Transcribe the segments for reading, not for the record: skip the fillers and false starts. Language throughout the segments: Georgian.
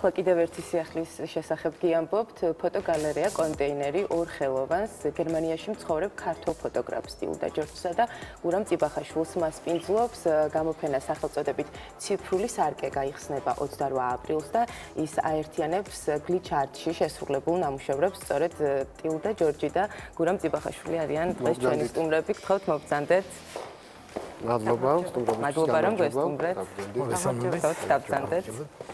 ახლა კიდევ ერთი სიახლის შესახებ გიამბობთ, ფოტოგალერეა კონტეინერი ორ ხელოვანს გერმანიაში მცხოვრებ ქართულ ფოტოგრაფს ტილდა ჯორჯსა და გურამ წიბახაშვილს მას პინძლობს გამოფენა სახელწოდებით ციფრული სარკე გაიხსნება 28 აპრილს და ის აერთიანებს გლიჩ-არტში შესრულებულ ნამუშევრებს, სწორედ ტილდა ჯორჯი და გურამ წიბახაშვილი არიან დღეს ჩვენი სტუმრები, გთხოვთ მოგბრძანდეთ. მადლობა რომ გვესტუმრეთ. მოგესალმებით.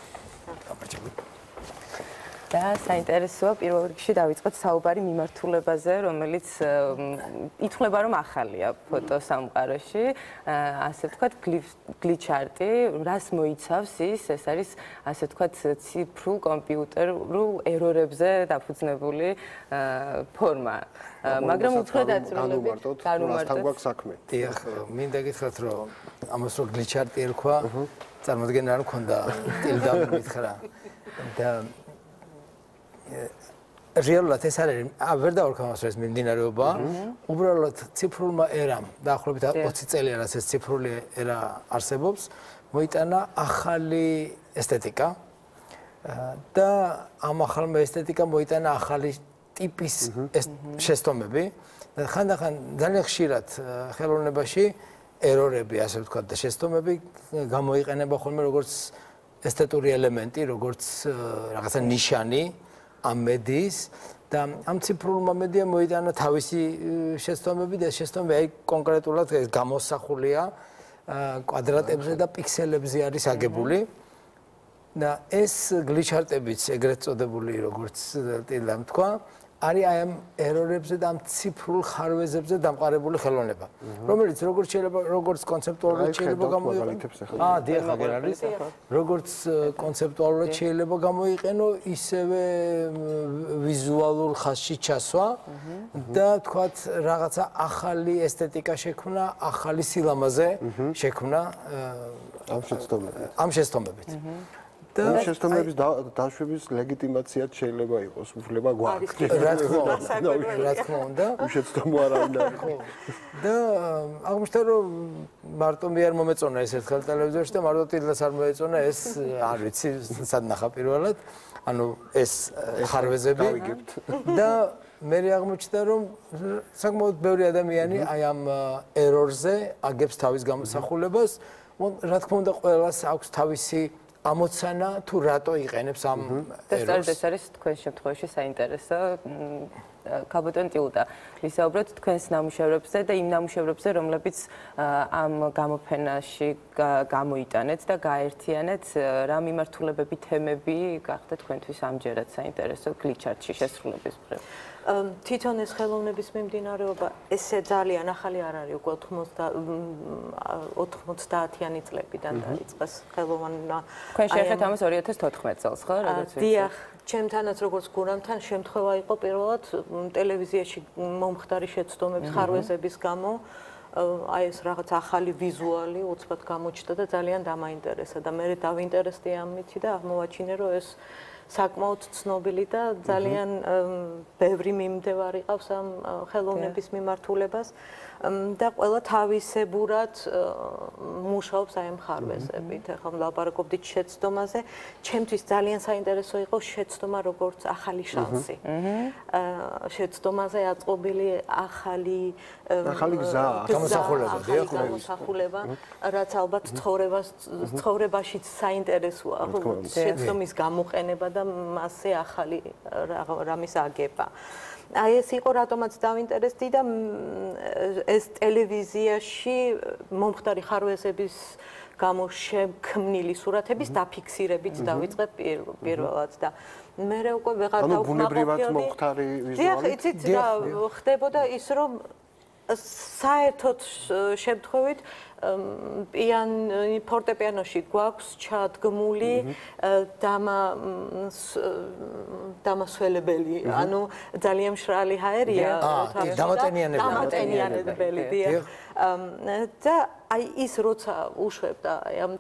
და საინტერესოა პირველ რიგში დავიწყოთ საუბარი მიმართულებაზე, რომელიც ითვლება რომ ახალია ფოტოსამყაროში, ასე ვთქვათ, გლიჩ-არტი, რას მოიცავს ის არის ასე ვთქვათ ციფრულ კომპიუტერულ ერორებზე დაფუძნებული ფორმა. მაგრამ უფრო დაწვრილებით განუმარტოთ საქმე. დიახ, მინდა გითხრათ რომ ამას რო გლიჩ-არტი ერქვა, წარმოადგენა არ მქონდა ტილდა მითხრა და რეალურად ეს არის ვერ დავარქავ ეს მიმდინარეობა უბრალოდ ციფრულმა ერამ დაახლოებით 20 წელია რაც ეს ციფრული ერა არსებობს მოიტანა ახალი ესთეტიკა და ამ ახალმა ესთეტიკამ მოიტანა ახალი ტიპის შეცდომები და ხანდახან ძალიან ხშირად ხელოვნებაში ერორები ასე ვთქვათ და შეცდომები გამოიყენება ხოლმე როგორც ესთეტური ელემენტი როგორც რაღაცა ნიშანი ამ მედიის და ამ ციფრულმა მედიამ მოიტანა თავისი შეცდომები და შეცდომები აი კონკრეტულად გამოსახულია კვადრატებზე და პიქსელებზე არის აგებული და ეს გლიჩ-არტებიც ეგრეთ წოდებული როგორც ტილდამ თქვა არის აი ამ ერორებზე და ამ ციფრულ ხარვეზებზე დამყარებული ხელოვნება რომელიც როგორც კონცეპტუალურად შეიძლება გამოიყენოს დიახ აგერ არის როგორც კონცეპტუალურად შეიძლება გამოიყენო ისევე ვიზუალურ ხაზში ჩასვა და თქვათ რაღაცა ახალი ესთეტიკა შექმნა ახალი სილამაზე შექმნა ამ შეცდომებით და შეცდომების დაშვების ლეგიტიმაციაც შეიძლება იყოს, უფლება გვაქვს. რა თქმა უნდა, შეცდომა არ არის. და აღმოჩნდა რომ მარტო მე არ მომეწონა ეს ერთხელ ტელევიზორში და მარტო ტილდას არ მოეწონა ეს არ ვიცი, სად ნახა პირველად. ანუ ეს ხარვეზები და მე აღმოჩნდა რომ საკმაოდ ბევრი ადამიანი აი ამ ერორზე აგებს თავის გამოსახულებას. რა თქმა უნდა, ყველას აქვს თავისი ამოცანა თუ რატო იყენებს ამ ერორს. ეს არის თქვენ შემთხვევაში საინტერესო. ქაბოტონ ტილდა, ვისაუბროთ თქვენს ნამუშევრებზე და იმ ნამუშევრებზე, რომლებიც ამ გამოფენაში გამოიტანეთ და გაერთიანეთ, რა მიმართულებები, თემები გახდა თქვენთვის ამჯერად საინტერესო გლიჩ-არტში შესრულების მხრივ. თვითონ ეს ხელოვნების მიმდინარეობა ესე ძალიან ახალი არ არის, უკვე 90-იანი წლებიდან დაიწყეს ხელოვანა. თქვენ შეეხეთ ამას 2014 წელს, ხო? დიახ, ჩემთანაც როგორც გურამთან შემთხვევა იყო პირველად ტელევიზიაში მომხდარი შეცდომების ხარვეზების გამო აი ეს რაღაც ახალი ვიზუალი უცბად გამოჩნდა და ძალიან დამაინტერესა და მე დავინტერესდი ამით და აღმოვაჩინე რომ ეს საკმაოდ ცნობილი და ძალიან ბევრი მიმდევარი ყავს ამ ხელოვნების მიმართულებას და ყველა თავისებურად მუშაობს აი ამ ხარვეზებით. ახლა ვლაპარაკობდით შეცდომაზე. ჩემთვის ძალიან საინტერესო იყო შეცდომა როგორც ახალი შანსი. შეცდომაზე აწყობილი ახალი გზა, გამოსახულება, რაც ალბათ ცხოვრებაშიც საინტერესოა, შეცდომის გამოყენება და მასზე ახალი რამის აგება. აი ეს იყო რატომაც დავინტერესდი და ეს ტელევიზიაში მომხდარი ხარვეზების გამო შექმნილი სურათების დაფიქსირებით დავიწყე პირველად და მე უკვე ვეღარ დავკმაყოფილდი. ბუნებრივად მომხდარი ვიზუალი. დიახ, იცით რა ხდებოდა ის რომ საერთოდ შემთხვევით ფორტეპიანოში გვაქვს ჩადგმული დამასველებელი, ანუ ძალიან მშრალი ჰაერია, დამატენიანებელი და აი ის როცა უშვებდა ამ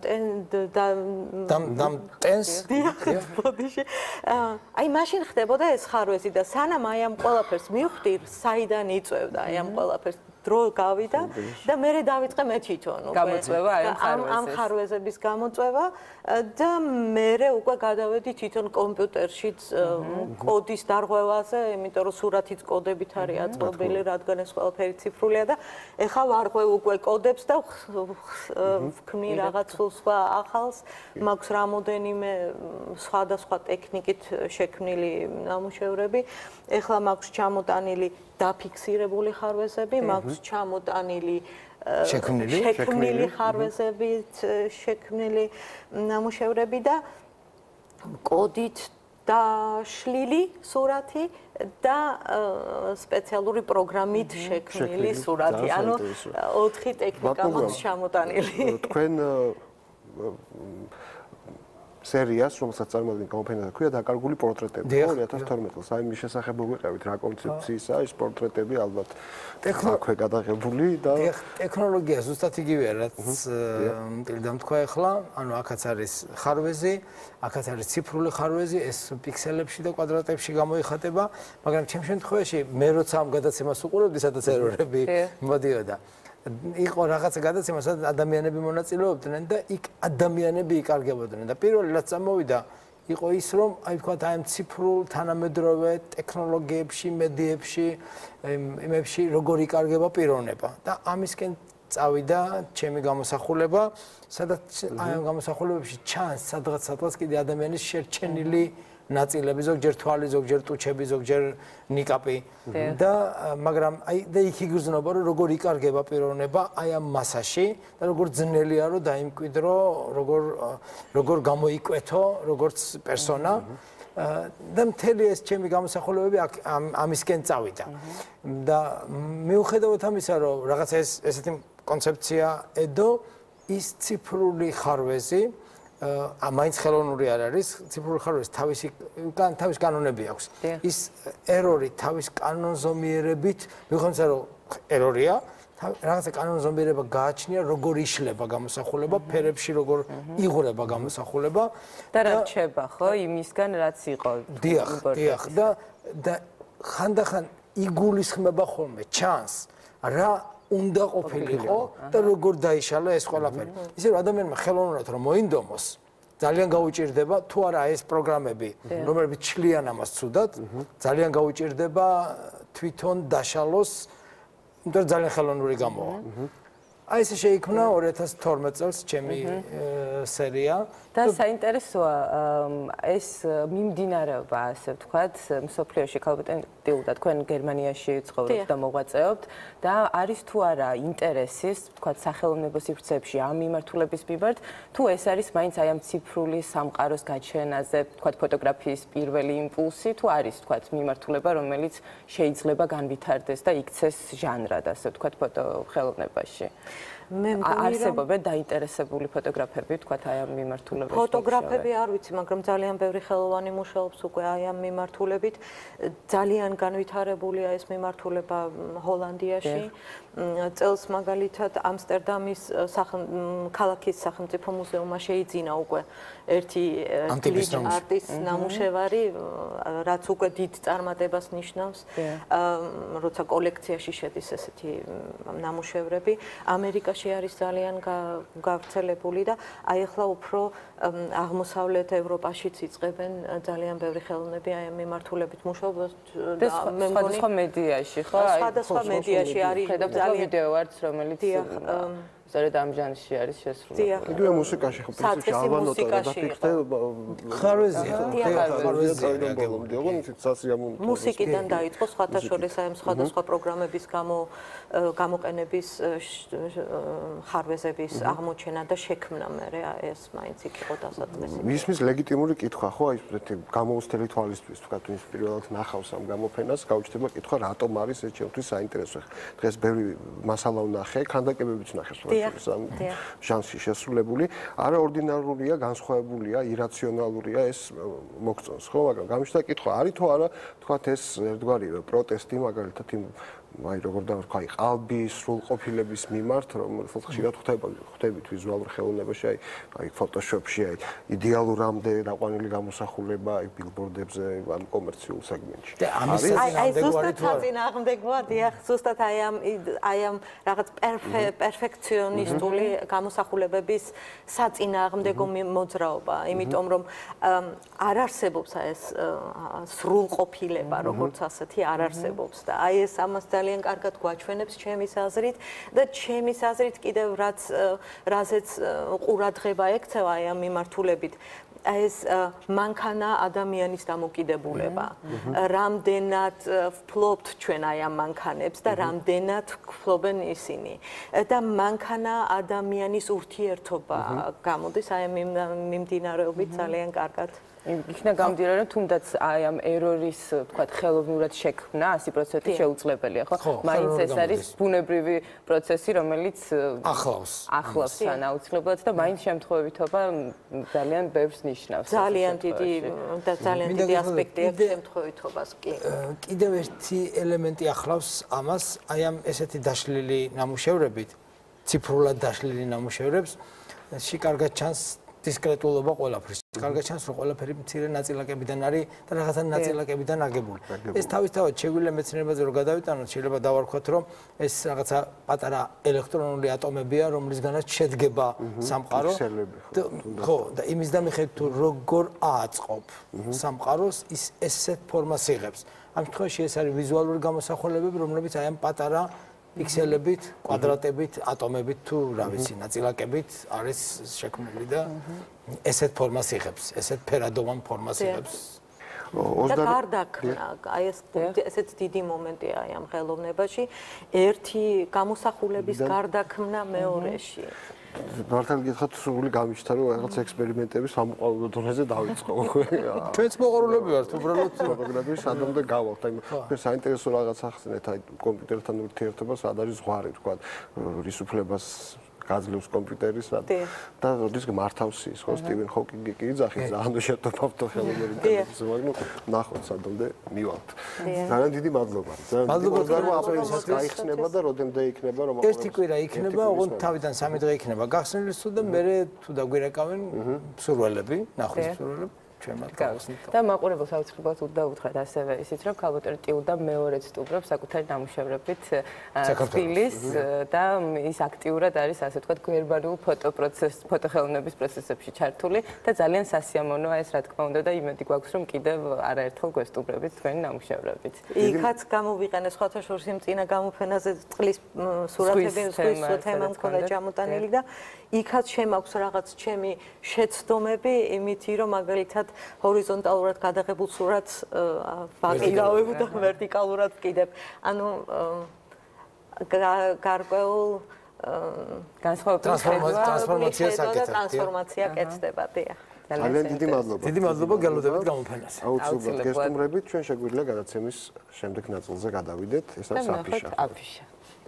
ტენს ბოდიში აი მაშინ ხდებოდა ეს ხარვეზი და სანამ აი ამ ყველაფერს მივხვდი საიდან იწევდა აი ამ ყველაფერს დრო გავიდა და მე დავიწყე მე თვითონ უკვე გამოწვევა ამ ხარვეზების გამოწვევა და მე უკვე გადავედი თვითონ კომპიუტერშიც კოდის დარღვევაზე, იმიტომ რომ სურათიც კოდებით არის აწყობილი, რადგან ეს ყველაფერი ციფრულია და ეხლა ვარღვევ უკვე კოდებს და ვქმნი რაღაც სხვა ახალს, მაქვს რამოდენიმე სხვადასხვა ტექნიკით შექმნილი ნამუშევრები. ეხლა მაქვს ჩამოტანილი დაფიქსირებული ხარვეზები, მაქვს ჩამოტანილი შექმნილი ხარვეზებით შექმნილი ნამუშევრები და კოდით დაშლილი სურათი და სპეციალური პროგრამით შექმნილი სურათი. ანუ 4 ტექნიკა მაქვს ჩამოტანილი. თქვენ სერიას, რომელსაც წარმოადგენთ გამოფენა და ქვია დაკარგული პორტრეტები 2012 წელს. აი მის შესახებ ვიყევით რა კონცეფციისაა ეს პორტრეტები ალბათ აქვე გადაღებული და ტექნოლოგია ზუსტად იგივეა რაც დამთქვა ახლა, ანუ აქაც არის ხარვეზი, აქაც არის ციფრული ხარვეზი, ეს პიქსელებში და კვადრატებში გამოიხატება, მაგრამ ჩემ შემთხვევაში მე როცა ამ გადაცემას უყურებდი, სადაც ერორები მოდიოდა იყო რაღაცა გადაცემა, სადაც ადამიანები მონაწილეობდნენ და იქ ადამიანები იკარგებოდნენ და პირველი რაც წამოვიდა იყო ის რომ აი ვთქვათ აი ამ ციფრულ თანამედროვე ტექნოლოგიებში, მედიებში, იმებში როგორ იკარგება პიროვნება და ამისკენ წავიდა ჩემი გამოსახულება, სადაც აი ამ გამოსახულებებში ჩანს სადღაც კიდე ადამიანის შერჩენილი ნაწილები, ზოგჯერ თვალი, ზოგჯერ ტუჩები, ზოგჯერ ნიკაპი და მაგრამ აი და იქ იგრძნობა რომ როგორ იკარგება პიროვნება აი ამ მასაში და როგორ ძნელია რომ დაიმკვიდრო, როგორ გამოიკვეთო როგორც პერსონა და მთელი ეს ჩემი გამოსახულებები ამისკენ წავიდა და მიუხედავად ამისა რომ რაღაცა ესეთი კონცეფცია ედო ის ციფრული ხარვეზი მაინც ხელოვნური არ არის, ციფრული ხარვეზი თავის კანონები აქვს. ის ერორი თავის კანონზომიერებით, მიუხედავად რომ ერორია, რაღაცა კანონზომიერება გააჩნია, როგორ იშლება გამოსახულება, ფერებში როგორ იღურება გამოსახულება და რა რჩება, ხო, იმისგან რაც იყო. დიახ, და ხანდახან იგულისხმება ხოლმე ჩანს რა უნდა ყოფილიყო და როგორ დაიშალა ეს ყველაფერი. ისე რომ ადამიანმა ხელოვნურად რომ მოინდომოს, ძალიან გაუჭირდება თუ არა ეს პროგრამები, რომლებიც ჩლიან ამას ცუდად, ძალიან გაუჭირდება თვითონ დაშალოს, იმიტომ რომ ძალიან ხელოვნური გამოვა. აი ესე შეიქმნა 2012 წელს ჩემი სერია და საინტერესოა ეს მიმდინარეობა, ასე ვთქვათ, მსოფლიოში ქალბატონი და თქვენ გერმანიაში ცხოვრობთ და მოღვაწეობთ და არის თუ არა ინტერესის, ვთქვათ, სახელმწიფო სივრცეებში ამ მიმართულების მიმართ, თუ ეს არის მაინც აი ამ ციფრული სამყაროს გაჩენაზე, ვთქვათ, ფოტოგრაფიის პირველი იმპულსი, თუ არის, ვთქვათ, მიმართულება, რომელიც შეიძლება განვითარდეს და იქცეს ჟანრად, ასე ვთქვათ, ფოტოხელოვნებაში. არსებობენ დაინტერესებული ფოტოგრაფები, ვთქვათ, აი ამ მიმართულებით. ფოტოგრაფები არ ვიცი, მაგრამ ძალიან ბევრი ხელოვანი მუშაობს უკვე აი ამ მიმართულებით. ძალიან განვითარებულია ეს მიმართულება ჰოლანდიაში. წელს მაგალითად ამსტერდამის ქალაქის სახელმწიფო მუზეუმმა შეიძინა უკვე ერთი გლიჩ არტის ნამუშევარი, რაც უკვე დიდ წარმატებას ნიშნავს. როცა კოლექციაში შედის ესეთი ნამუშევრები, ამერიკაში არის ძალიან გავრცელებული და აი ახლა უფრო აღმოსავლეთ ევროპაშიც იწყებენ ძალიან ბევრი ხელოვნები აი ამ მიმართულებით მუშაობას და მე მგონი სხვა მედიაში, ხო? სხვადასხვა მედიაში არის ძალიან ვიდეო არც რომელიც სწორედ ამ ჟანრში არის შესრულებული. იგივე მუსიკაში ხო პრინციპში ალბანოტა დაფიქრდე ხარვეზია. მუსიკიდან დაიწყო სხვათა შორის აი სხვადასხვა პროგრამების გამოყენების ხარვეზების აღმოჩენა და შექმნა მე ეს მაინც იქ იყო დასაწყისი. მის ლეგიტიმური კითხვა ხო აი ესეთი გამოუცდელი თვალისთვის თქვათ ის პირველად ნახავს ამ გამოფენას გაუჩნდება კითხვა რატომ არის ეს ჩემთვის საინტერესო. დღეს ბევრი მასალა ვნახე, ქანდაკებებიც ვნახე ჟანრში შესრულებული, არაორდინარულია, განსხვავებულია, ირაციონალურია ეს მოგწონს, ხო, მაგრამ გამიშთა კითხვა არის თუ არა, თქვათ ეს ერთგვარი პროტესტი მაგალითად იმ აი როგორ დავთქვა, აი ყალბის სრულყოფილების მიმართ, რომელსაც ხშირად ხვდებით ვიზუალურ ხელოვნებაში, აი ფოტოშოპში, აი იდეალურამდე დაყვანილი გამოსახულება, აი ბილბორდებზე, ან კომერციულ სეგმენტში. აი ზუსტად საწინააღმდეგოა, დიახ, ზუსტად აი ამ რაღაც პერფექციონისტული გამოსახულებების საწინააღმდეგო მოძრაობა, იმიტომ რომ არ არსებობს ეს სრულყოფილება, როგორც ასეთი არ არსებობს და აი ეს ამას ძალიან კარგად გვაჩვენებს ჩემის აზრით და ჩემის აზრით კიდევ რაზეც ყურადღება ექცევა აი ამ მიმართულებით ეს მანქანა ადამიანის დამოკიდებულება. რამდენად ვფლობთ ჩვენ აი ამ მანქანებს და რამდენად ვფლობენ ისინი. და მანქანა ადამიანის ურთიერთობა გამოდის აი ამ მიმდინარეობით ძალიან კარგად. იქნა გამდირი რომ თუნდაც აი ამ ერორის თქვა ხელოვნურად შექმნა 100% შეუძლებელია ხო? მაინც ეს არის ბუნებრივი პროცესი რომელიც ახლავს თან აუცილებლად და მაინც შემთხვევითობა ძალიან ბევრს ნიშნავს. ძალიან დიდი ასპექტი აქვს შემთხვევითობას კი. კიდევ ერთი ელემენტი ახლავს ამას აი ამ ესეთი დაშლილი ნამუშევრებით ციფრულად დაშლილი ნამუშევრებს კარგად ჩანს დისკრეტულობა ყველაფრის. კარგად ჩანს რომ ყველაფერი მცირე ნაწილაკებიდან არის და რაღაცა ნაწილაკებიდან აგებული. ეს თავისთავად შეგვიძლია მეცნიერებაზე რომ გადავიტანოთ, შეიძლება დავარქვათ რომ ეს რაღაცა პატარა ელექტრონული ატომებია, რომლისგანაც შედგება სამყარო. ხო, და იმის და მიხედვით თუ როგორ ააწყობ სამყაროს, ის ესეთ ფორმას იღებს. ამ შემთხვევაში ეს არის ვიზუალური გამოსახულებები, რომლებიც აი ამ პატარა პიქსელებით, კვადრატებით, ატომებით თუ რა ვიცი, ნაწილაკებით არის შექმნილი და ესეთ ფორმას იღებს, ესეთ ფერადოვან ფორმას იღებს. და გარდაქმნა, აი ესეც დიდი მომენტია აი ამ ხელოვნებაში, ერთი გამოსახულების გარდაქმნა მეორეში. მართალი გითხრათ, სრული გამიჩნდა რომ რაღაც ექსპერიმენტები სამოყვარულო დონეზე დაიწყო. ჩვენც მოყვარულები ვართ, უბრალოდ ფოტოგრაფიის სადამდე გავაქვს. აი მე საინტერესო რაღაც ახსენეთ, აი კომპიუტერთან ურთიერთობა სად არის ზღვარი, თქვა, რის უფლებას გაძლევს კომპიუტერის და როდის მართავს ის, ხო, სტივენ ჰოკინგი კი იძახის, ანუ შეტოფავთ ხელოვნური ინტელექტს, მაგრამ ნახოთ სადამდე მივალთ. ძალიან დიდი მადლობა. მადლობა რომ აპრილს გაიხსნება და როდემდე იქნება რომ ერთი კვირა იქნება, ოღონდ თავიდან 3 დღე იქნება გახსნილი სულ და მე თუ დაგვირეკავენ მსურველები, ნახვის მსურველები. და მაყურებელს აუცილებლად უნდა უთხრათ ასევე ისიც რომ ქალბატონი ტილდა მეორედ სტუმრობს საკუთარი ნამუშევრებით თბილის და ის აქტიურად არის ასე ვთქვათ გერმანულ ფოტოხელოვნების პროცესებში ჩართული და ძალიან სასიამოვნოა ეს რა თქმა უნდა და იმედი გვაქვს რომ კიდევ არაერთხელ გვესტუმრებით თქვენი ნამუშევრებით. იქაც გამოვიყენეს სხვათა შორის იმ წინა გამოფენაზე წყლის სურათები ზღვის თემა მქონდა ჩამოტანილი და იქაც შემაქვს რაღაც ჩემი შეცდომები იმითი რომ მაგალითად ჰორიზონტალურად გადაღებულ სურათს ვაკიდავებ და ვერტიკალურად ვკიდებ. ანუ გარკვეულ ტრანსფორმაცია კეთდება, დიახ. ძალიან დიდი მადლობა. დიდი მადლობა გელოდებით გამოფენას. აუცილებლად გესტუმრებით, ჩვენ შეგვიძლია გადაცემის შემდეგ ნაწილზე გადავიდეთ, ეს არის აფიშა.